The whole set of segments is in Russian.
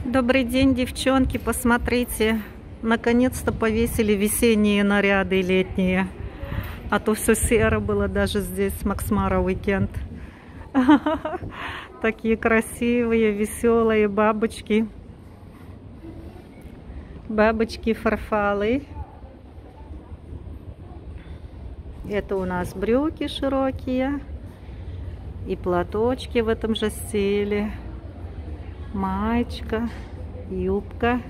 Добрый день, девчонки, посмотрите, наконец-то повесили весенние наряды летние, а то все серо было даже здесь, Максмара уикенд. Такие красивые, веселые бабочки, фарфалы. Это у нас брюки широкие и платочки в этом же стиле. Маечка, юбка.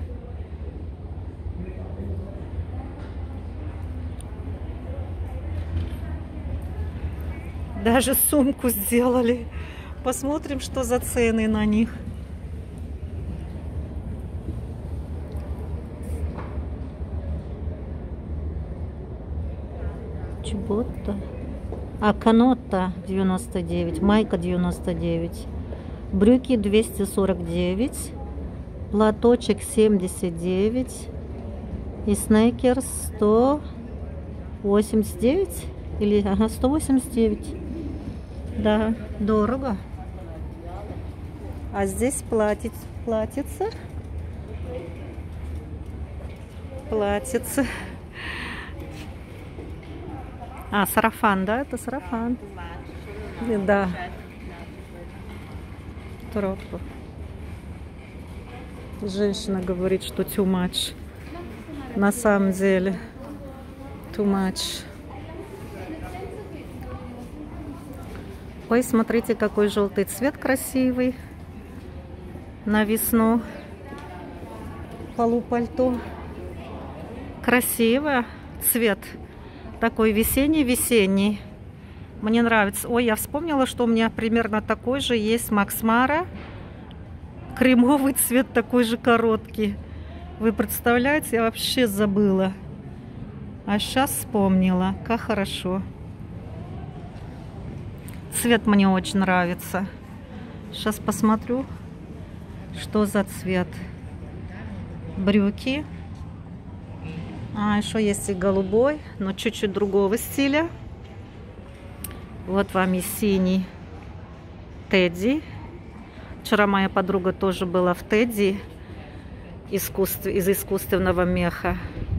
Даже сумку сделали. Посмотрим, что за цены на них. Чебота. Канота 99, майка 99. Брюки 249, платочек 79 и снекерс 189 или 189. Да, дорого. А здесь платьице. Сарафан, да, это сарафан. Да. Тропа. Женщина говорит, что too much. На самом деле too much. Ой, смотрите, какой желтый цвет красивый на весну. Полупальто. Красиво. Цвет такой весенний. Мне нравится. Ой, я вспомнила, что у меня примерно такой же есть Максмара. Кремовый цвет, такой же короткий. Вы представляете, я вообще забыла. А сейчас вспомнила. Как хорошо. Цвет мне очень нравится. Сейчас посмотрю, что за цвет. Брюки. Еще есть и голубой, но чуть-чуть другого стиля. Вот вам и синий Тедди. Вчера моя подруга тоже была в Тедди из искусственного меха.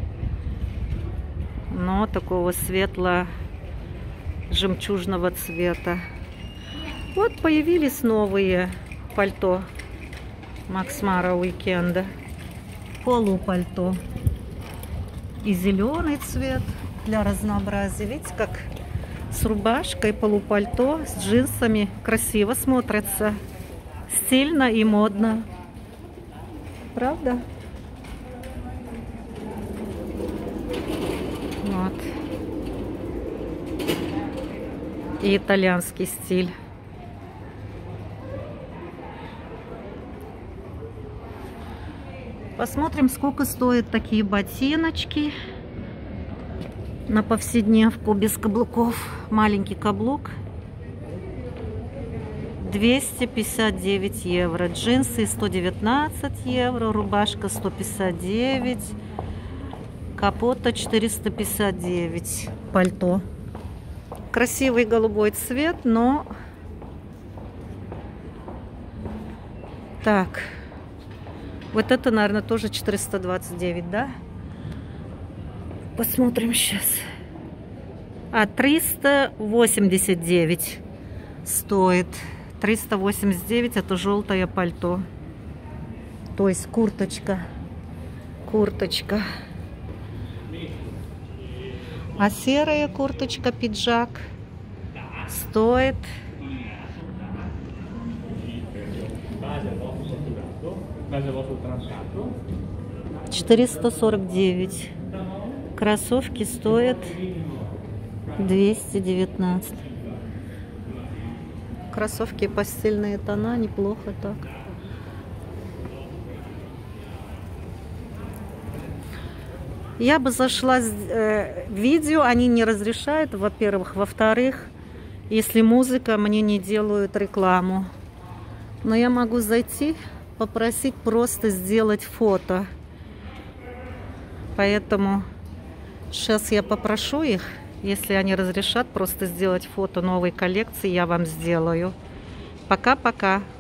Но такого светло-жемчужного цвета. Вот появились новые пальто Максмара уикенда. Полупальто. И зеленый цвет для разнообразия. Видите, как с рубашкой, полупальто, с джинсами красиво смотрится. Стильно и модно. Правда? Вот. И итальянский стиль. Посмотрим, сколько стоят такие ботиночки на повседневку без каблуков. Маленький каблук 259 евро. Джинсы 119 евро. Рубашка 159. Капота 459. Пальто. Красивый голубой цвет, но... Так. Вот это, наверное, тоже 429, да? Посмотрим сейчас. 389 стоит. 389 это желтое пальто. То есть курточка. А серая курточка, пиджак стоит 449. Кроссовки стоят 219. Кроссовки постельные тона, неплохо так. Я бы зашла в видео, они не разрешают, во-первых. Во-вторых, если музыка, мне не делают рекламу. Но я могу зайти, попросить просто сделать фото. Поэтому сейчас я попрошу их, если они разрешат, просто сделать фото новой коллекции, я вам сделаю. Пока-пока.